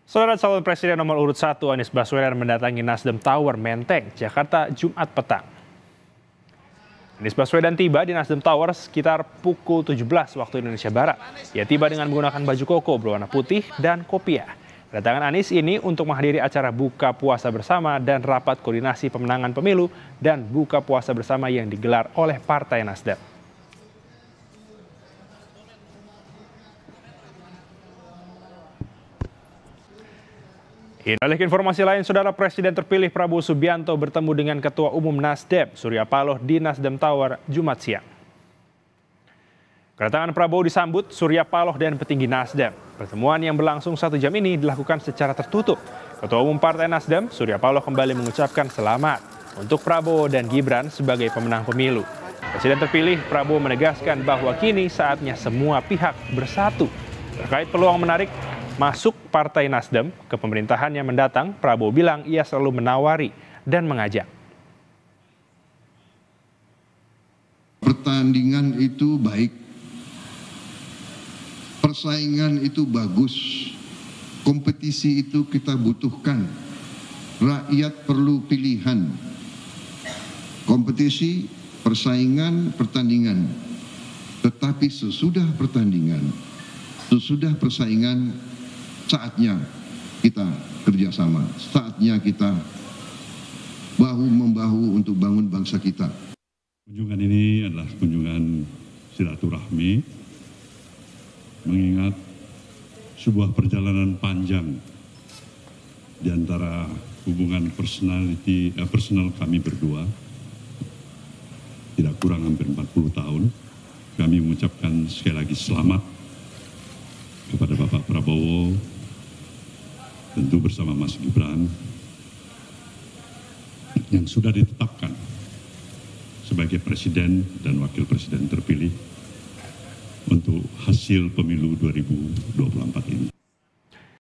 Saudara calon presiden nomor urut 1 Anies Baswedan mendatangi Nasdem Tower Menteng, Jakarta, Jumat petang. Anies Baswedan tiba di Nasdem Tower sekitar pukul 17 waktu Indonesia Barat. Ia tiba dengan menggunakan baju koko berwarna putih dan kopiah. Kedatangan Anies ini untuk menghadiri acara buka puasa bersama dan rapat koordinasi pemenangan pemilu dan buka puasa bersama yang digelar oleh Partai Nasdem. Beralih ke informasi lain, Saudara Presiden terpilih Prabowo Subianto bertemu dengan Ketua Umum Nasdem, Surya Paloh di Nasdem Tower, Jumat siang. Kedatangan Prabowo disambut Surya Paloh dan petinggi Nasdem. Pertemuan yang berlangsung 1 jam ini dilakukan secara tertutup. Ketua Umum Partai Nasdem, Surya Paloh kembali mengucapkan selamat untuk Prabowo dan Gibran sebagai pemenang pemilu. Presiden terpilih Prabowo menegaskan bahwa kini saatnya semua pihak bersatu. Terkait peluang menarik masuk Partai Nasdem ke pemerintahan yang mendatang, Prabowo bilang ia selalu menawari dan mengajak. Pertandingan itu baik, persaingan itu bagus, kompetisi itu kita butuhkan, rakyat perlu pilihan, kompetisi, persaingan, pertandingan. Tetapi sesudah pertandingan, sesudah persaingan, saatnya kita kerjasama, saatnya kita bahu-membahu untuk bangun bangsa kita. Kunjungan ini adalah kunjungan silaturahmi, mengingat sebuah perjalanan panjang di antara hubungan personal kami berdua, tidak kurang hampir 40 tahun. Kami mengucapkan sekali lagi selamat kepada Bapak Prabowo, tentu bersama Mas Gibran, yang sudah ditetapkan sebagai presiden dan wakil presiden terpilih untuk hasil pemilu 2024 ini.